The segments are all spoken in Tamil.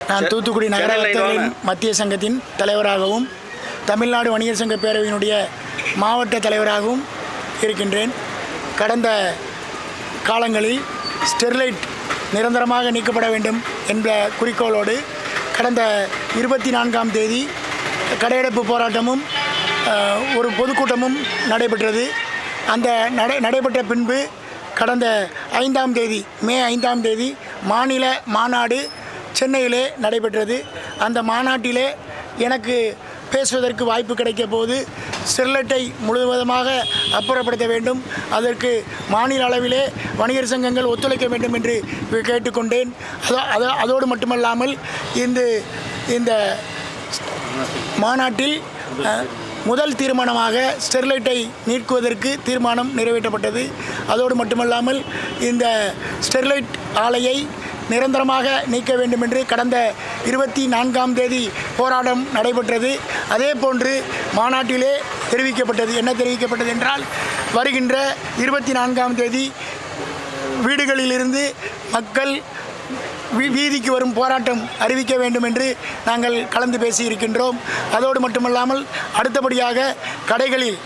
நான் தூத்துக்குடி நகர வர்த்தகர்களின் மத்திய சங்கத்தின் தலைவராகவும் தமிழ்நாடு வணிகர் சங்க பேரவையினுடைய மாவட்ட தலைவராகவும் இருக்கின்றேன். கடந்த காலங்களில் ஸ்டெர்லைட் நிரந்தரமாக நீக்கப்பட வேண்டும் என்ற குறிக்கோளோடு கடந்த 24ஆம் தேதி கடையடைப்பு போராட்டமும் ஒரு பொதுக்கூட்டமும் நடைபெற்றது. அந்த நடைபெற்ற பின்பு கடந்த 5ஆம் தேதி மே 5ஆம் தேதி மாநில மாநாடு சென்னையிலே நடைபெற்றது. அந்த மாநாட்டிலே எனக்கு பேசுவதற்கு வாய்ப்பு கிடைக்க போது ஸ்டெர்லைட்டை முழுவதுமாக அப்புறப்படுத்த வேண்டும், அதற்கு மாநில அளவிலே வணிகர் சங்கங்கள் ஒத்துழைக்க வேண்டும் என்று கேட்டுக்கொண்டேன். அதோடு மட்டுமல்லாமல் இந்த மாநாட்டில் முதல் தீர்மானமாக ஸ்டெர்லைட்டை நீக்குவதற்கு தீர்மானம் நிறைவேற்றப்பட்டது. அதோடு மட்டுமல்லாமல் இந்த ஸ்டெர்லைட் ஆலையை நிரந்தரமாக நீக்க வேண்டும் என்று கடந்த 24ஆம் தேதி போராட்டம் நடைபெற்றது. அதே போன்று மாநாட்டிலே தெரிவிக்கப்பட்டது. என்ன தெரிவிக்கப்பட்டது என்றால், வருகின்ற 24ஆம் தேதி வீடுகளிலிருந்து மக்கள் வீதிக்கு வரும் போராட்டம் அறிவிக்க வேண்டும் என்று நாங்கள் கலந்து பேசியிருக்கின்றோம். அதோடு மட்டுமல்லாமல் அடுத்தபடியாக கடைகளில்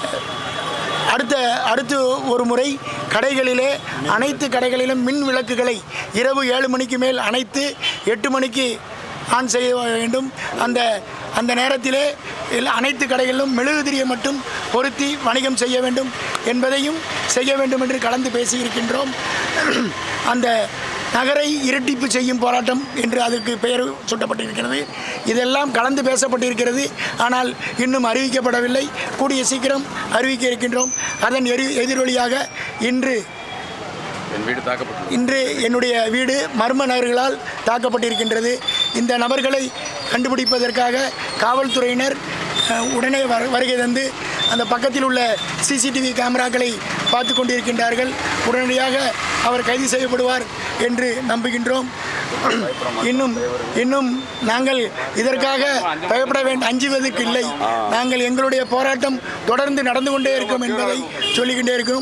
அடுத்து ஒரு முறை கடைகளிலே அனைத்து கடைகளிலும் மின் விளக்குகளை இரவு 7 மணிக்கு மேல் அணைத்து 8 மணிக்கு ஆன் செய்ய வேண்டும். அந்த நேரத்திலே அனைத்து கடைகளிலும் மெழுகுதிரியை மட்டும் பொருத்தி வணிகம் செய்ய வேண்டும் என்பதையும் செய்ய வேண்டும் என்று கலந்து பேசியிருக்கின்றோம். அந்த நகரை இரட்டிப்பு செய்யும் போராட்டம் என்று அதற்கு பெயர் சூட்டப்பட்டிருக்கிறது. இதெல்லாம் கலந்து பேசப்பட்டிருக்கிறது. ஆனால் இன்னும் அறிவிக்கப்படவில்லை. கூடிய சீக்கிரம் அறிவிக்க இருக்கின்றோம். அதன் எதிரொலியாக இன்று என்னுடைய வீடு மர்ம நபர்களால் தாக்கப்பட்டிருக்கின்றது. இந்த நபர்களை கண்டுபிடிப்பதற்காக காவல்துறையினர் உடனே வருகை தந்து அந்த பக்கத்தில் உள்ள சிசிடிவி கேமராக்களை பார்த்து கொண்டிருக்கின்றார்கள். உடனடியாக அவர் கைது செய்யப்படுவார் என்று நம்புகின்றோம். இன்னும் நாங்கள் இதற்காக பயப்பட வேண்டும், அஞ்சுவதற்கு இல்லை. நாங்கள் எங்களுடைய போராட்டம் தொடர்ந்து நடந்து கொண்டே இருக்கும் என்பதை சொல்லிக்கிட்டே இருக்கிறோம்.